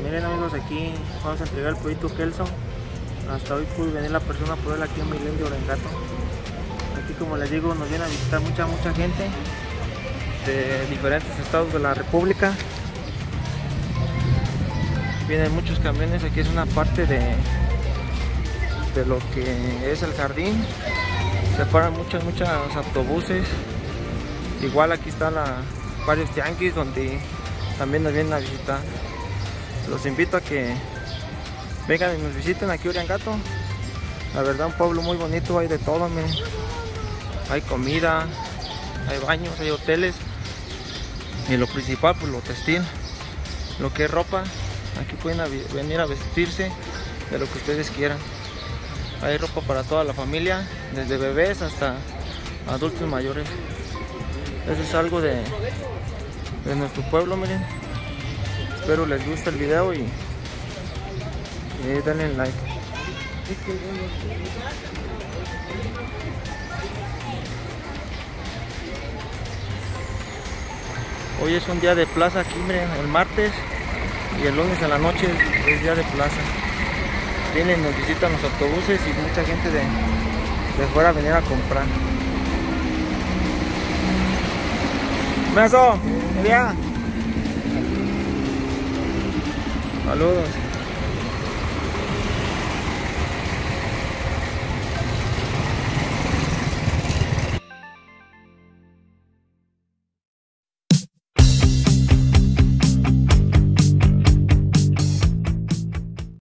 Miren amigos, aquí vamos a entregar el pollito Kelso. Hasta hoy pudo venir la persona por él aquí en Milén de Orengato. Aquí, como les digo, nos viene a visitar mucha gente de diferentes estados de la república. Vienen muchos camiones. Aquí es una parte de lo que es el jardín. Se paran muchos autobuses. Igual aquí están varios tianguis donde también nos vienen a visitar. Los invito a que vengan y nos visiten aquí Orengato. La verdad, un pueblo muy bonito, hay de todo, miren. Hay comida, hay baños, hay hoteles. Y lo principal, pues lo textil, lo que es ropa. Aquí pueden venir a vestirse de lo que ustedes quieran. Hay ropa para toda la familia, desde bebés hasta adultos mayores. Eso es algo de nuestro pueblo, miren. Espero les guste el video y denle like. Hoy es un día de plaza aquí, miren, el martes y el lunes en la noche es día de plaza. Vienen, nos visitan los autobuses y mucha gente de fuera a venir a comprar. ¡Beso! ¡Elia! Saludos.